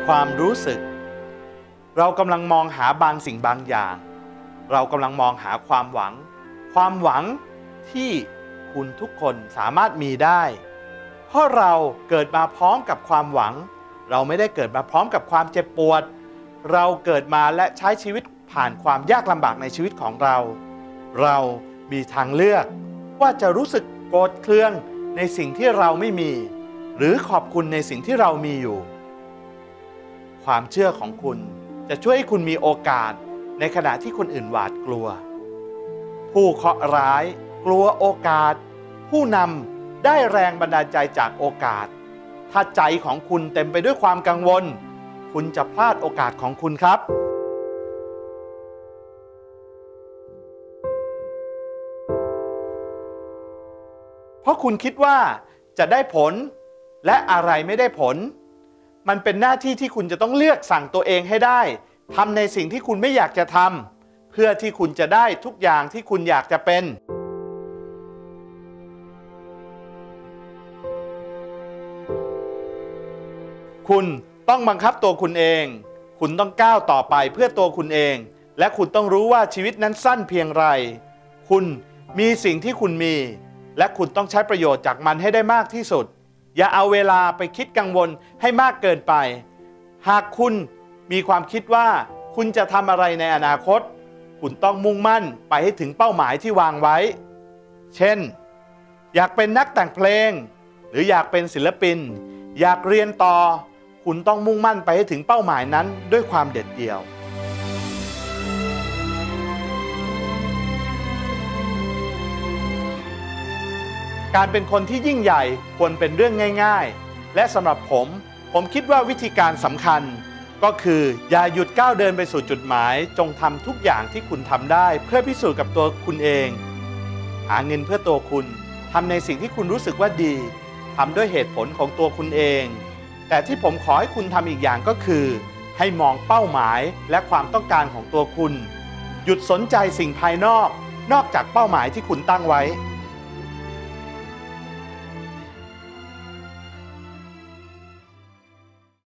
ความรู้สึกเรากำลังมองหาบางสิ่งบางอย่างเรากำลังมองหาความหวังที่คุณทุกคนสามารถมีได้เพราะเราเกิดมาพร้อมกับความหวังเราไม่ได้เกิดมาพร้อมกับความเจ็บปวดเราเกิดมาและใช้ชีวิตผ่านความยากลำบากในชีวิตของเรามีทางเลือกว่าจะรู้สึกโกรธเคืองในสิ่งที่เราไม่มีหรือขอบคุณในสิ่งที่เรามีอยู่ความเชื่อของคุณจะช่วยให้คุณมีโอกาสในขณะที่คนอื่นหวาดกลัวผู้เคราะห์ร้ายกลัวโอกาสผู้นำได้แรงบันดาลใจจากโอกาสถ้าใจของคุณเต็มไปด้วยความกังวลคุณจะพลาดโอกาสของคุณครับเพราะคุณคิดว่าจะได้ผลและอะไรไม่ได้ผลมันเป็นหน้าที่ที่คุณจะต้องเลือกสั่งตัวเองให้ได้ทำในสิ่งที่คุณไม่อยากจะทำเพื่อที่คุณจะได้ทุกอย่างที่คุณอยากจะเป็นคุณต้องบังคับตัวคุณเองคุณต้องก้าวต่อไปเพื่อตัวคุณเองและคุณต้องรู้ว่าชีวิตนั้นสั้นเพียงไรคุณมีสิ่งที่คุณมีและคุณต้องใช้ประโยชน์จากมันให้ได้มากที่สุดอย่าเอาเวลาไปคิดกังวลให้มากเกินไปหากคุณมีความคิดว่าคุณจะทำอะไรในอนาคตคุณต้องมุ่งมั่นไปให้ถึงเป้าหมายที่วางไว้เช่นอยากเป็นนักแต่งเพลงหรืออยากเป็นศิลปินอยากเรียนต่อคุณต้องมุ่งมั่นไปให้ถึงเป้าหมายนั้นด้วยความเด็ดเดี่ยวการเป็นคนที่ยิ่งใหญ่ควรเป็นเรื่องง่ายๆและสำหรับผมคิดว่าวิธีการสำคัญก็คืออย่าหยุดก้าวเดินไปสู่จุดหมายจงทำทุกอย่างที่คุณทำได้เพื่อพิสูจน์กับตัวคุณเองหาเงินเพื่อตัวคุณทำในสิ่งที่คุณรู้สึกว่าดีทำด้วยเหตุผลของตัวคุณเองแต่ที่ผมขอให้คุณทำอีกอย่างก็คือให้มองเป้าหมายและความต้องการของตัวคุณหยุดสนใจสิ่งภายนอกจากเป้าหมายที่คุณตั้งไว้